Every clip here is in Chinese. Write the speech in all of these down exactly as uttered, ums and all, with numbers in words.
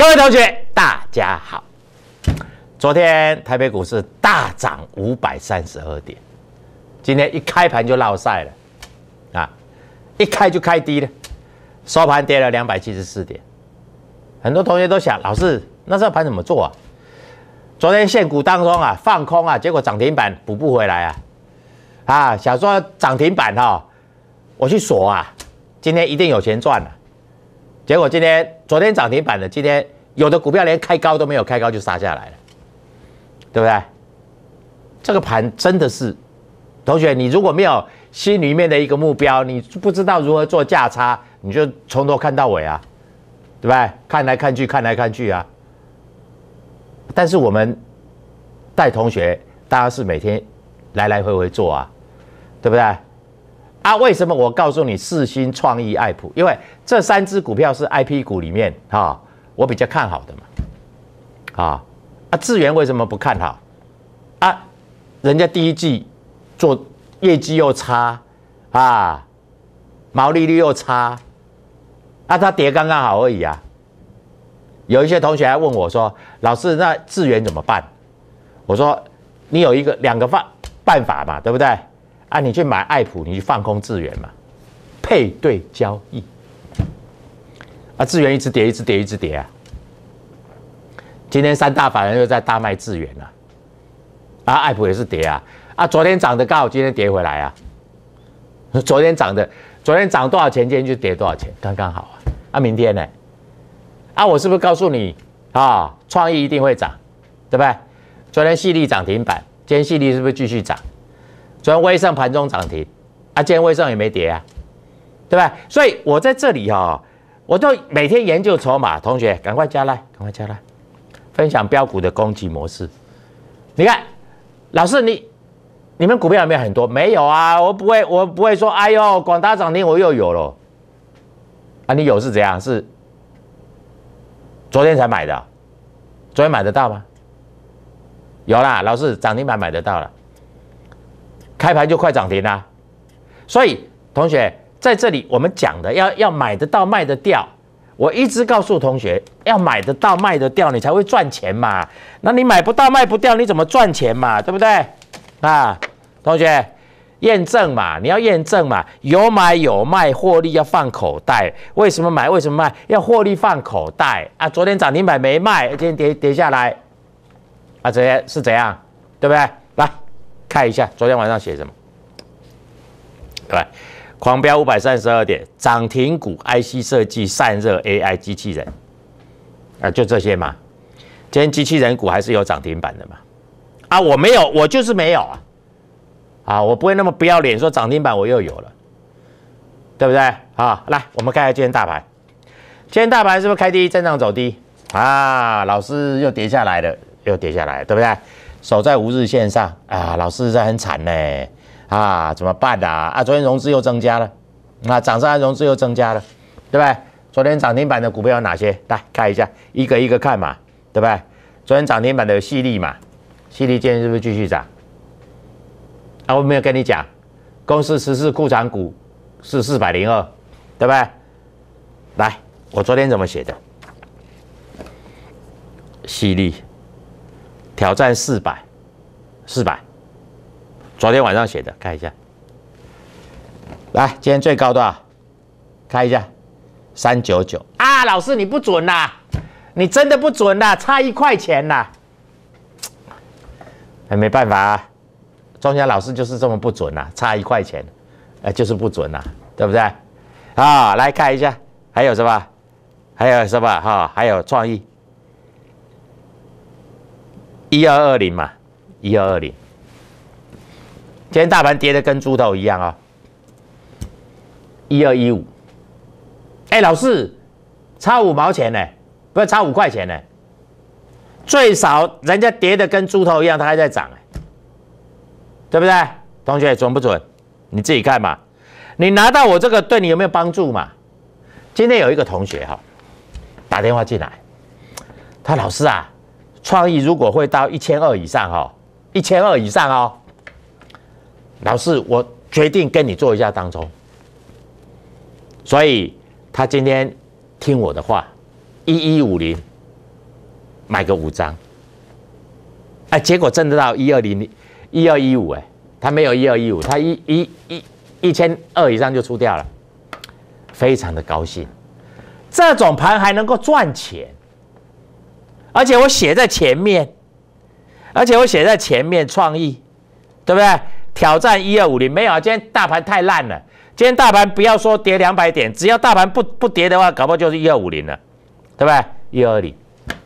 位同学，大家好。昨天台北股市大涨五百三十二点，今天一开盘就落赛了，啊，一开就开低了，收盘跌了两百七十四点。很多同学都想，老师，那这盘怎么做啊？昨天现股当中啊放空啊，结果涨停板补不回来啊，啊，想说涨停板哈、哦，我去锁啊，今天一定有钱赚了。结果今天昨天涨停板的，今天有的股票连开高都没有开高就杀下来了。对不对？这个盘真的是，同学，你如果没有心里面的一个目标，你不知道如何做价差，你就从头看到尾啊，对不对？看来看去，看来看去啊。但是我们带同学，大家是每天来来回回做啊，对不对？啊，为什么我告诉你世芯、创意、爱普？因为这三只股票是 I P 股里面哈、哦，我比较看好的嘛，啊、哦。啊，智原为什么不看好？啊，人家第一季做业绩又差啊，毛利率又差，啊，它跌刚刚好而已啊。有一些同学还问我说：“老师，那智原怎么办？”我说：“你有一个两个办办法嘛，对不对？啊，你去买爱普，你去放空智原嘛，配对交易。啊，智原一直跌，一直跌，一直跌啊。”今天三大法人又在大卖智原了，啊，爱普也是跌啊，啊，昨天涨的刚好今天跌回来啊，昨天涨的，昨天涨多少钱，今天就跌多少钱，刚刚好啊，啊，明天呢？啊，我是不是告诉你啊，创意一定会涨，对不对？昨天细粒涨停板，今天细粒是不是继续涨？昨天威盛盘中涨停，啊，今天威盛也没跌啊，对不对？所以我在这里哈、哦，我都每天研究筹码，同学赶快加来，赶快加来。分享标股的攻击模式，你看，老师你你们股票有没有很多？没有啊，我不会，我不会说，哎呦，广达涨停我又有了，啊，你有是怎样？是昨天才买的，昨天买得到吗？有啦，老师涨停板买得到了，开盘就快涨停啦。所以同学在这里我们讲的要要买得到卖得掉。我一直告诉同学，要买得到卖得掉，你才会赚钱嘛。那你买不到卖不掉，你怎么赚钱嘛？对不对？啊，同学，验证嘛，你要验证嘛，有买有卖，获利要放口袋。为什么买？为什么卖？要获利放口袋啊！昨天涨停板没卖，今天跌跌下来，啊，这些是怎样？对不对？来看一下昨天晚上写什么，对吧？狂飙五百三十二点，涨停股 I C 设计、散热 A I 机器人，啊，就这些嘛。今天机器人股还是有涨停板的嘛？啊，我没有，我就是没有啊。啊，我不会那么不要脸说涨停板我又有了，对不对？啊，来，我们看一下今天大盘。今天大盘是不是开低震荡走低？啊，老师又跌下来了，又跌下来了，对不对？守在五日线上啊，老师这很惨呢。啊，怎么办啊？啊，昨天融资又增加了，啊，涨上来融资又增加了，对不对？昨天涨停板的股票有哪些？来看一下，一个一个看嘛，对不对？昨天涨停板的有细粒嘛，细粒今天是不是继续涨？啊，我没有跟你讲，公司十四库藏股是四百零二，对不对？来，我昨天怎么写的？细粒挑战四百，四百。昨天晚上写的，看一下。来，今天最高多少？看一下，三九九啊！老师你不准啦，你真的不准啦，差一块钱啦。哎，没办法啊，庄家老师就是这么不准啦，差一块钱，哎，就是不准啦，对不对？啊，来看一下，还有什么？还有什么？哈，还有创意，一二二零嘛，一二二零。今天大盘跌得跟猪头一样啊、哦，一二一五，哎，老师，差五毛钱呢，不是差五块钱呢，最少人家跌得跟猪头一样，它还在涨，对不对？同学准不准？你自己看嘛，你拿到我这个对你有没有帮助嘛？今天有一个同学哈、哦、打电话进来，他老师啊，创意如果会到一千二以上哈、哦，一千二以上哦。老师，我决定跟你做一下当冲，所以他今天听我的话，一一五零买个五张，哎，结果挣得到一二零一二一五，哎，他没有一二一五，他一一一一千二以上就出掉了，非常的高兴。这种盘还能够赚钱，而且我写在前面，而且我写在前面创意，对不对？挑战一二五零没有啊？今天大盘太烂了，今天大盘不要说跌两百点，只要大盘不不跌的话，搞不好就是一二五零了，对不对？一二二零。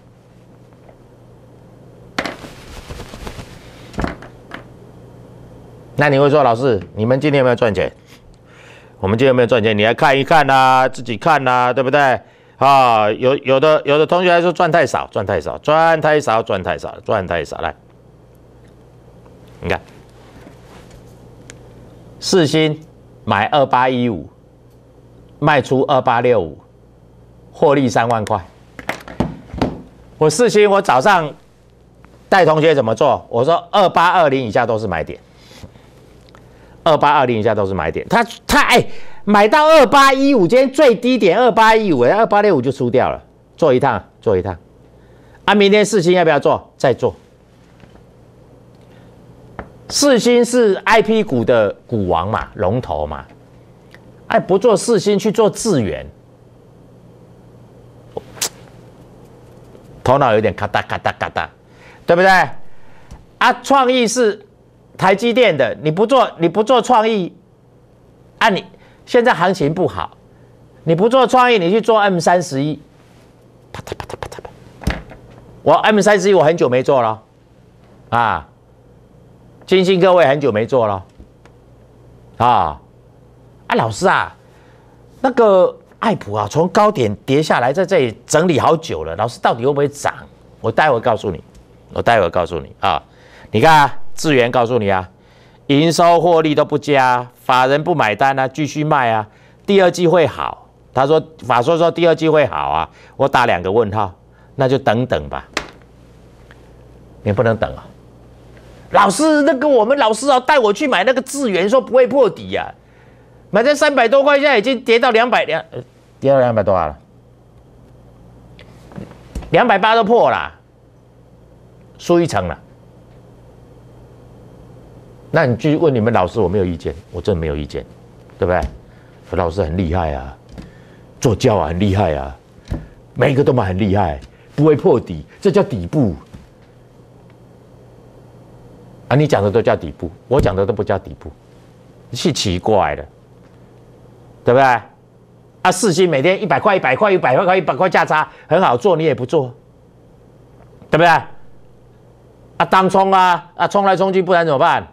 那你会说，老师，你们今天有没有赚钱？我们今天有没有赚钱？你来看一看呐、啊，自己看呐、啊，对不对？啊，有有的有的同学还说赚太少，赚太少，赚太少，赚太少，赚太少。来，你看，世新买二八一五，卖出二八六五，获利三万块。我世新，我早上带同学怎么做？我说二八二零以下都是买点。二八二零以下都是买点，他他哎，买到二八一五，今天最低点二八一五，二八六五就出掉了，做一趟，做一趟。啊，明天世新要不要做？再做。世新是 I P 股的股王嘛，龙头嘛，哎，不做世新去做智原，头脑有点咔嗒咔嗒咔嗒，对不对？啊，创意是台积电的，你不做，你不做创意，啊你，你现在行情不好，你不做创意，你去做 M 三十一，啪嗒啪嗒啪嗒啪嗒，我 M 三十一我很久没做了，啊，金星各位很久没做了，啊，啊老师啊，那个爱普啊，从高点跌下来，在这里整理好久了，老师到底会不会涨？我待会告诉你，我待会告诉你啊，你看啊。智原告诉你啊，营收获利都不佳，法人不买单啊，继续卖啊，第二季会好。他说法说说第二季会好啊，我打两个问号，那就等等吧。你不能等啊，老师那个我们老师啊带我去买那个智原，说不会破底啊，买在三百多块，现在已经跌到两百两，跌到两百多了，两百八都破了，输一层了。那你继续问你们老师，我没有意见，我真的没有意见，对不对？老师很厉害啊，做教啊很厉害啊，每一个都蛮很厉害，不会破底，这叫底部啊！你讲的都叫底部，我讲的都不叫底部，是奇怪的，对不对？啊，世新每天一百块、一百块、一百块、一百块价差很好做，你也不做，对不对？啊，当冲啊，啊，冲来冲去，不然怎么办？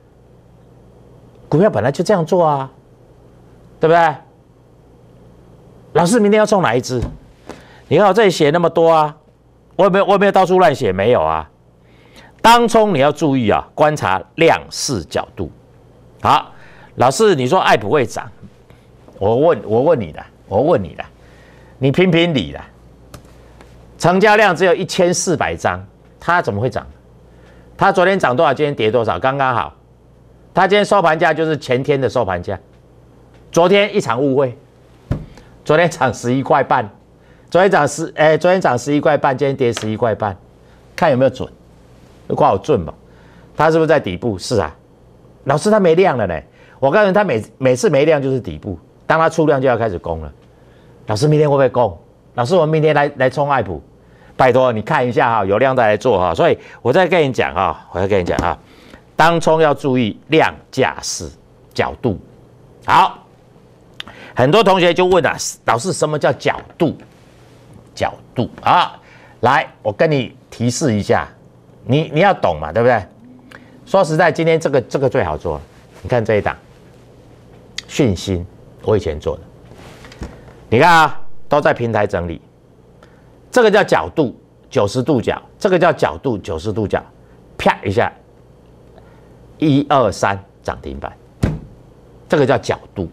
股票本来就这样做啊，对不对？老师明天要冲哪一支？你看我这里写那么多啊，我有没有我有没有到处乱写？没有啊。当冲你要注意啊，观察量势角度。好，老师你说爱普会涨，我问我问你的，我问你的，你评评理啦。成交量只有一千四百张，它怎么会涨？它昨天涨多少？今天跌多少？刚刚好。它今天收盘价就是前天的收盘价，昨天一场误会，昨天涨十一块半，昨天涨十，哎，昨天涨十一块半，今天跌十一块半，看有没有准，挂我准吧？它是不是在底部？是啊，老师它没量了呢，我告诉你，它每每次没量就是底部，当它出量就要开始攻了。老师明天会不会攻？老师我明天来来冲爱普，拜托你看一下哈，有量再来做哈。所以我再跟你讲哈，我再跟你讲哈。当冲要注意量价势角度。好，很多同学就问啊，老师什么叫角度？角度啊，来，我跟你提示一下，你你要懂嘛，对不对？说实在，今天这个这个最好做了。你看这一档，讯芯，我以前做的，你看啊，都在平台整理，这个叫角度，九十度角，这个叫角度，九十度角，啪一下。一二三涨停板，这个叫角度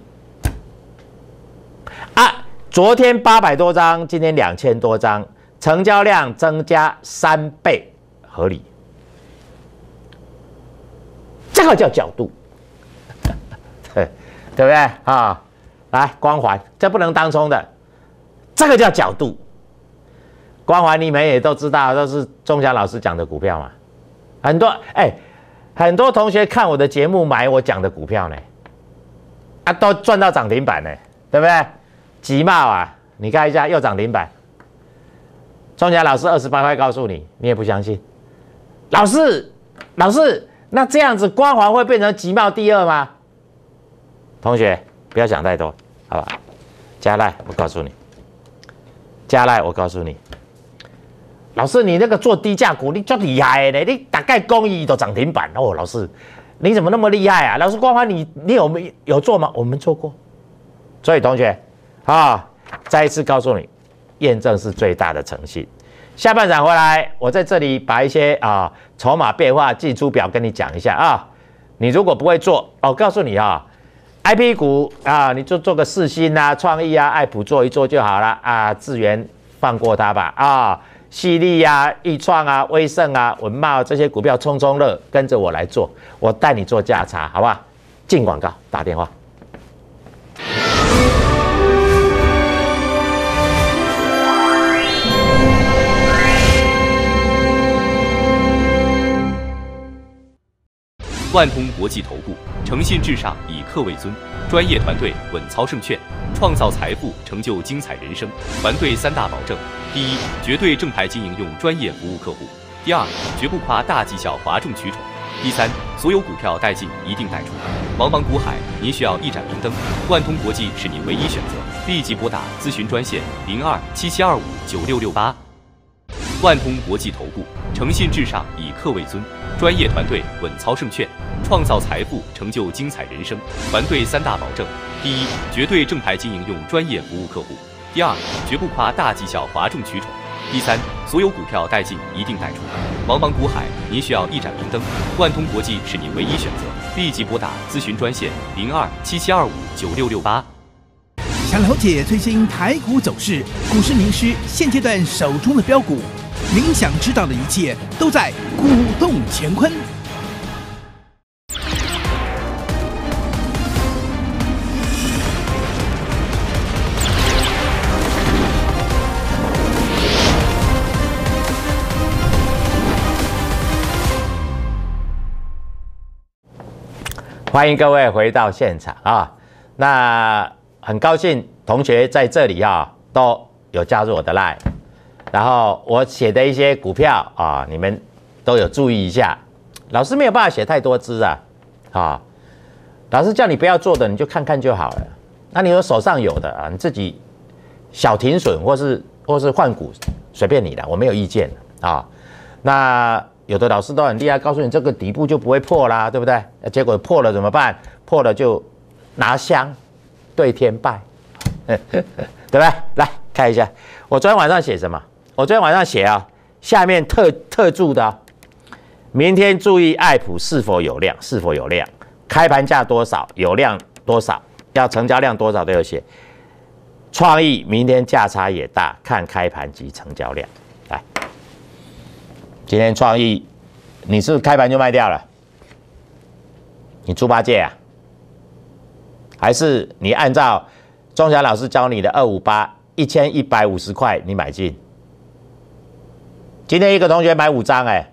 啊！昨天八百多张，今天两千多张，成交量增加三倍，合理。这个叫角度，对对不对啊？来，光环，这不能当冲的，这个叫角度。 光环你们也都知道，都是钟祥老师讲的股票嘛。很多哎、欸，很多同学看我的节目买我讲的股票呢，啊，都赚到涨停板呢，对不对？集茂啊，你看一下又涨停板。钟祥老师二十八块告诉你，你也不相信。老师，老师，那这样子光环会变成集茂第二吗？同学不要想太多，好吧？加赖，我告诉你，加赖，我告诉你。老师，你那个做低价股，你最厉害的，你大概公益都涨停板哦。老师，你怎么那么厉害啊？老师，光环你你有没有做吗？我们做过。所以同学啊，再一次告诉你，验证是最大的诚信。下半场回来，我在这里把一些啊筹码变化进出表跟你讲一下啊。你如果不会做，我、哦、告诉你啊 ，I P 股啊，你就做个世芯啊、创意啊、爱普做一做就好了啊。智原放过它吧啊。细粒啊、易创啊、威盛啊、文茂这些股票冲冲乐，跟着我来做，我带你做价差，好不好？进广告，打电话。 万通国际投顾，诚信至上，以客为尊，专业团队稳操胜券，创造财富，成就精彩人生。团队三大保证：第一，绝对正牌经营，用专业服务客户；第二，绝不夸大绩效，哗众取宠；第三，所有股票带进一定带出。茫茫股海，您需要一盏明灯，万通国际是你唯一选择。立即拨打咨询专线零二七七二五九六六八。万通国际投顾，诚信至上，以客为尊，专业团队稳操胜券，创造财富，成就精彩人生。团队三大保证：第一，绝对正牌经营，用专业服务客户；第二，绝不夸大绩效，哗众取宠；第三，所有股票带进一定带出。茫茫股海，您需要一盏明灯，万通国际是你唯一选择。立即拨打咨询专线零二七七二五九六六八。 想了解最新台股走势，股市名师现阶段手中的标股，您想知道的一切都在股动乾坤。 欢迎各位回到现场啊！那很高兴同学在这里啊都有加入我的 LINE， 然后我写的一些股票啊，你们都有注意一下。老师没有办法写太多支啊，啊，老师叫你不要做的，你就看看就好了。那你有手上有的啊，你自己小停损或是或是换股，随便你的，我没有意见啊。那有的老师都很厉害，告诉你这个底部就不会破啦，对不对？结果破了怎么办？破了就拿香对天拜，对不对？来看一下，我昨天晚上写什么？我昨天晚上写啊，下面特特注的、啊，明天注意爱普是否有量，是否有量，开盘价多少，有量多少，要成交量多少都有写。创意明天价差也大，看开盘及成交量。来。今天创意，你是不是开盘就卖掉了？你猪八戒啊？还是你按照钟祥老师教你的二五八一千一百五十块你买进？今天一个同学买五张，哎，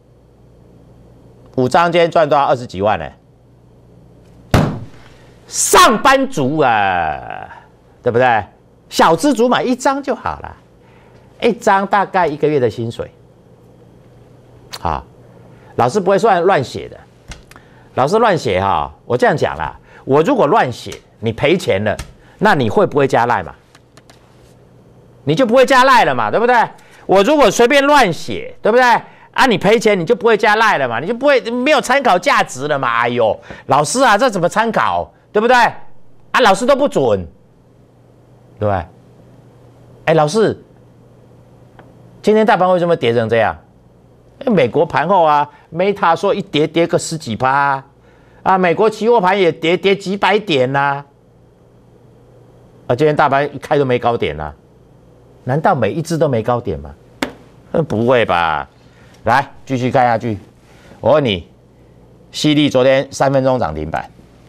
五张今天赚多少？二十几万呢、欸？上班族啊，对不对？小资族买一张就好了，一张大概一个月的薪水。好，老师不会乱乱写的。老师乱写哈，我这样讲啦，我如果乱写，你赔钱了，那你会不会加赖嘛？你就不会加赖了嘛，对不对？我如果随便乱写，对不对？啊，你赔钱你就不会加赖了嘛，你就不会没有参考价值了嘛？哎呦，老师啊，这怎么参考？对不对？啊，老师都不准，对不对？哎，老师，今天大盘为什么跌成这样？美国盘后啊 ，Meta 说一跌跌个十几趴啊，啊，美国期货盘也跌跌几百点呐、啊，啊，今天大盘一开都没高点啊，难道每一只都没高点吗？不会吧？来，继续看下去。我问你，犀利昨天三分钟涨停板，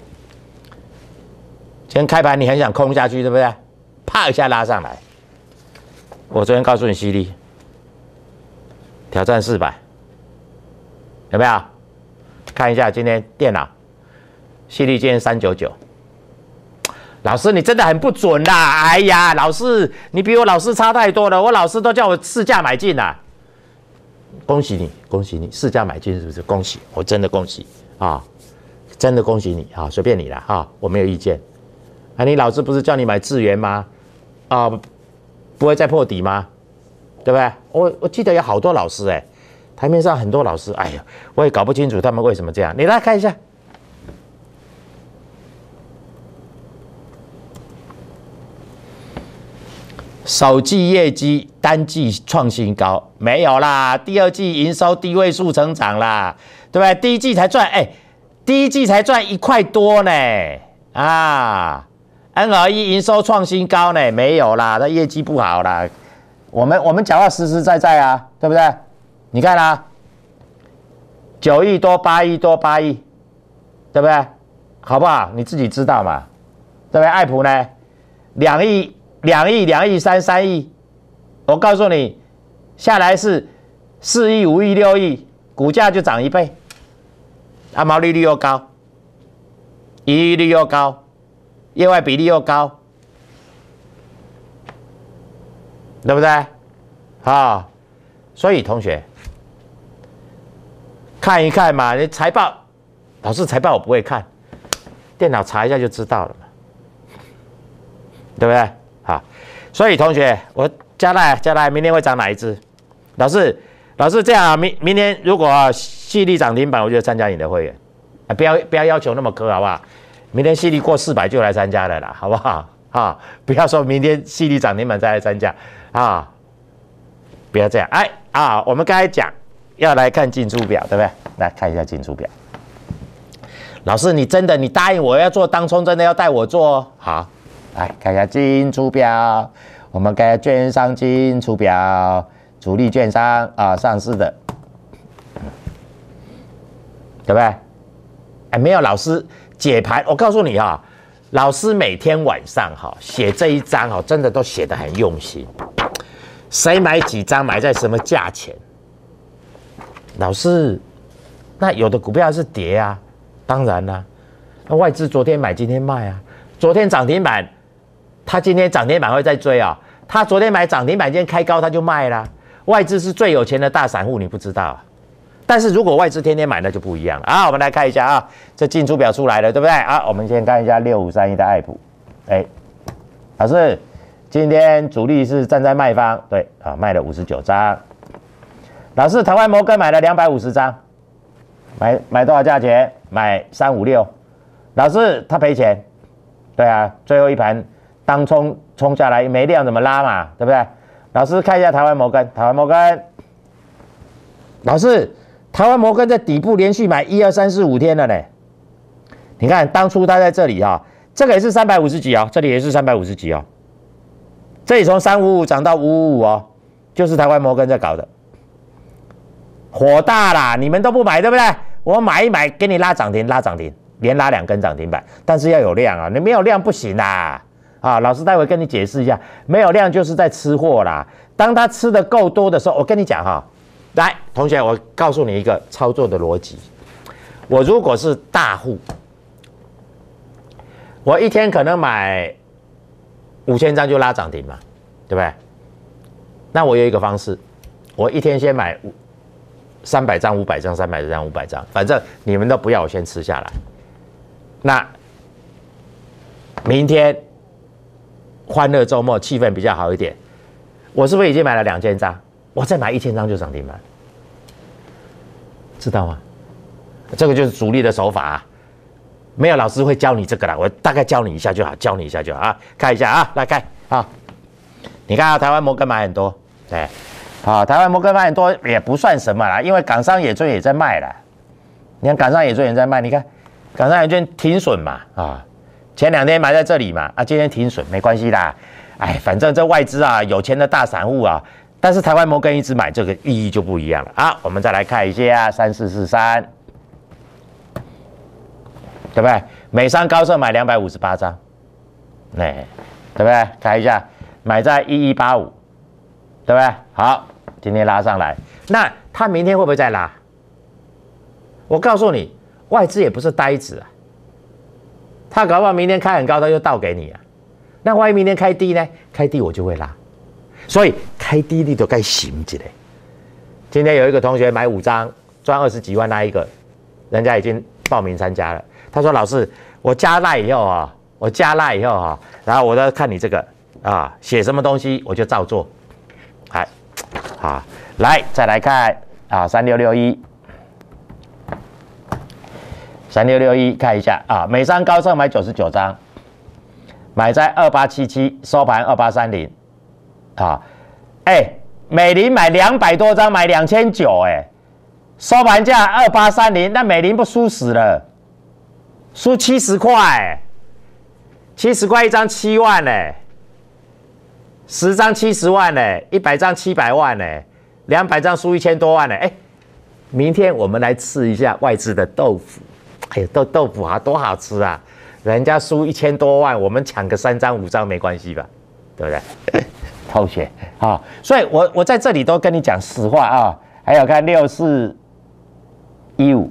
今天开盘你很想空下去，对不对？啪一下拉上来。我昨天告诉你犀利， 挑战四百，有没有？看一下今天电脑，矽力今天三九九。老师，你真的很不准啦！哎呀，老师，你比我老师差太多了，我老师都叫我市价买进啦。恭喜你，恭喜你，市价买进是不是？恭喜，我真的恭喜啊，真的恭喜你啊，随便你啦啊，我没有意见。啊，你老师不是叫你买智原吗？啊，不会再破底吗？对不对？我我记得有好多老师哎、欸，台面上很多老师，哎呀，我也搞不清楚他们为什么这样。你来看一下。首季业绩单季创新高，没有啦，第二季营收低位数成长啦，对不对？第一季才赚，哎、欸，第一季才赚一块多呢，啊 ，N R E 营收创新高呢，没有啦，它业绩不好啦。我们我们讲话实实在在啊，对不对？你看啦，九亿多、八亿多、八亿，对不对？好不好？你自己知道嘛，对不对？爱普呢，两亿。两亿、两亿三、三亿，我告诉你，下来是四亿、五亿、六亿，股价就涨一倍，啊，毛利率又高，盈利率又高，业外比例又高，对不对？啊，所以同学看一看嘛，你财报，老师财报我不会看，电脑查一下就知道了嘛，对不对？好，所以同学，我加赖加赖，明天会涨哪一支？老师，老师这样啊，明明天如果矽力涨停板，我就参加你的会员，啊，不要不要要求那么苛，好不好？明天矽力过四百就来参加了啦，好不好？啊，不要说明天矽力涨停板再来参加啊，不要这样。哎啊，我们刚才讲要来看进出表，对不对？来看一下进出表。老师，你真的你答应我要做当冲，真的要带我做哦，好。来看一下进出表，我们看券商进出表，主力券商啊上市的，对不对？哎，没有老师解盘，我告诉你哈，老师每天晚上哈写这一张哈，真的都写得很用心。谁买几张，买在什么价钱？老师，那有的股票是跌啊，当然啦、啊，那外资昨天买，今天卖啊，昨天涨停板。他今天涨停板会再追啊、哦？他昨天买涨停板，今天开高他就卖啦。外资是最有钱的大散户，你不知道啊？但是如果外资天天买，那就不一样了啊！我们来看一下啊，这进出表出来了，对不对啊？我们先看一下六五三一的爱普，哎，老师，今天主力是站在卖方，对啊，卖了五十九张。老师，台湾摩根买了两百五十张，买买多少价钱？买三五六。老师，他赔钱，对啊，最后一盘。当冲冲下来没量怎么拉嘛，对不对？老师看一下台湾摩根，台湾摩根，老师，台湾摩根在底部连续买一二三四五天了呢。你看当初它在这里哈、哦，这个也是三百五十几哦，这里也是三百五十几哦，这里从三五五涨到五五五哦，就是台湾摩根在搞的，火大啦！你们都不买对不对？我买一买给你拉涨停，拉涨停，连拉两根涨停板，但是要有量啊，你没有量不行啦。啊，老师待会跟你解释一下，没有量就是在吃货啦。当他吃的够多的时候，我跟你讲哈，来，同学，我告诉你一个操作的逻辑。我如果是大户，我一天可能买五千张就拉涨停嘛，对不对？那我有一个方式，我一天先买三百张、五百张、三百张、五百张，反正你们都不要，我先吃下来。那明天。欢乐周末气氛比较好一点，我是不是已经买了两千张？我再买一千张就涨停板，知道吗？这个就是主力的手法啊，没有老师会教你这个啦，我大概教你一下就好，教你一下就好啊，看一下啊，来看啊，你看啊，台湾摩根买很多，对，好，台湾摩根买很多也不算什么啦，因为港商野村也在卖啦，你看港商野村也在卖，你看港商野村停损嘛啊。前两天买在这里嘛，啊，今天停损没关系啦，哎，反正这外资啊，有钱的大散户啊，但是台湾摩根一直买，这个意义就不一样了啊。我们再来看一下三四四三，对不对？美商高盛买两百五十八张，哎，对不对？看一下，买在一一八五，对不对？好，今天拉上来，那它明天会不会再拉？我告诉你，外资也不是呆子啊，他搞不好明天开很高，他就倒给你啊。那万一明天开低呢？开低我就会拉，所以开低你都该醒起来。今天有一个同学买五张赚二十几万那一个，人家已经报名参加了。他说：“老师，我加赖以后啊，我加赖以后啊，然后我都看你这个啊，写什么东西我就照做。”来，好，来再来看啊，三六六一。三六六一看一下啊，美商高盛买九十九张，买在二八七七，收盘二八三零，啊，哎、欸，美林买两百多张，买两千九，哎，收盘价二八三零，那美林不输死了，输七十块，七十块一张七万呢、欸，十张七十万呢、欸，一百张七百万呢、欸，两百张输一千多万呢、欸，哎、欸，明天我们来吃一下外资的豆腐。哎呀，豆豆腐啊，多好吃啊！人家输一千多万，我们抢个三张五张没关系吧？对不对？同学啊，所以我我在这里都跟你讲实话啊。还有看六四一五，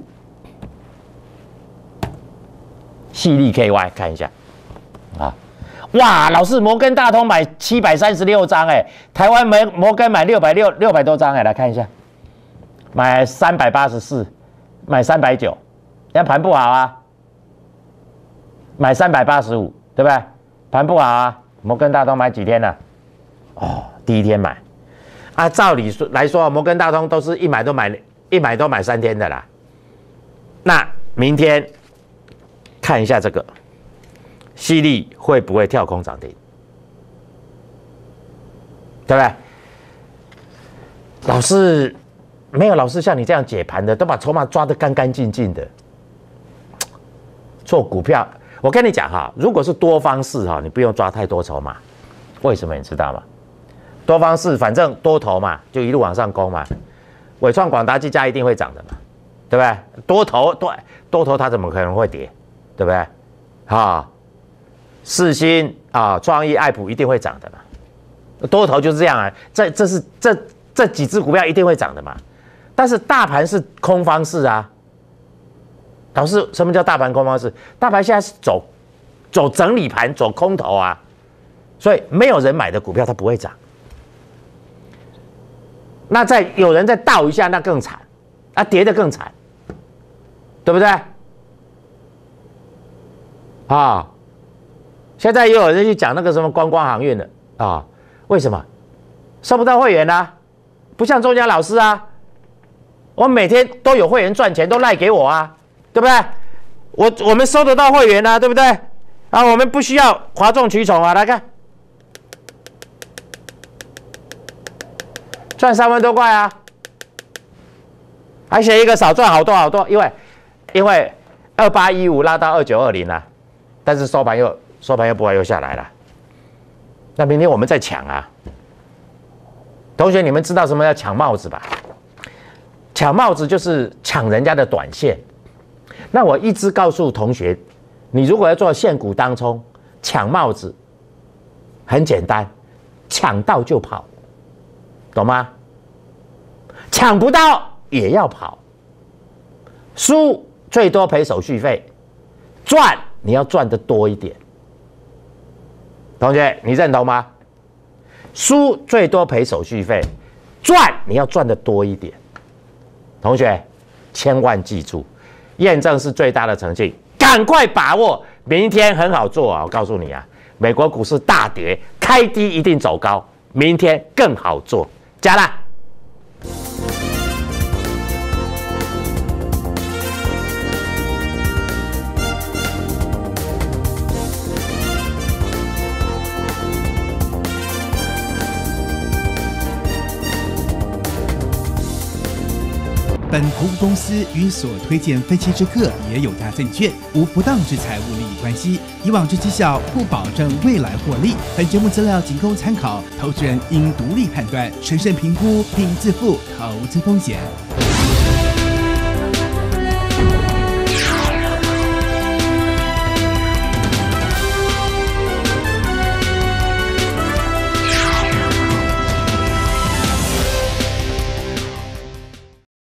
细粒 K Y 看一下啊！哇，老师，摩根大通买七百三十六张，哎，台湾摩摩根买六百六六百多张，哎，来看一下，买三百八十四，买三百九。现在盘不好啊，买三百八十五，对不对？盘不好啊，摩根大通买几天了？哦，第一天买。啊，照理说来说，摩根大通都是一买都买一买都买三天的啦。那明天看一下这个，犀利会不会跳空涨停？对不对？老师没有老师像你这样解盘的，都把筹码抓得干干净净的。做股票，我跟你讲哈，如果是多方式哈，你不用抓太多筹码。为什么你知道吗？多方式反正多头嘛，就一路往上攻嘛。伟创、广达、技嘉一定会涨的嘛，对不对？多头多多头它怎么可能会跌？对不对？啊，世芯啊、创意、爱普一定会涨的嘛。多头就是这样啊，这这是这这几只股票一定会涨的嘛。但是大盘是空方式啊。老师，什么叫大盘空方式？大盘现在是走走整理盘，走空头啊，所以没有人买的股票它不会涨。那再有人再倒一下，那更惨，啊，跌得更惨，对不对？啊，现在也有人去讲那个什么观光航运的啊，为什么收不到会员啊？不像周家老师啊，我每天都有会员赚钱，都赖给我啊。对不对？我我们收得到会员啊，对不对？啊，我们不需要哗众取宠啊，来看，赚三万多块啊，还写一个少赚好多好多，因为因为二八一五拉到二九二零了，但是收盘又收盘又不会又下来了，那明天我们再抢啊，同学你们知道什么叫抢帽子吧？抢帽子就是抢人家的短线。那我一直告诉同学，你如果要做现股当冲抢帽子，很简单，抢到就跑，懂吗？抢不到也要跑，输最多赔手续费，赚你要赚得多一点。同学，你认同吗？输最多赔手续费，赚你要赚得多一点。同学，千万记住。验证是最大的诚信，赶快把握，明天很好做啊！我告诉你啊，美国股市大跌，开低一定走高，明天更好做，加啦！ 本投资公司与所推荐分期之客也有大证券，无不当之财务利益关系。以往之绩效不保证未来获利。本节目资料仅供参考，投资人应独立判断、审慎评估并自负投资风险。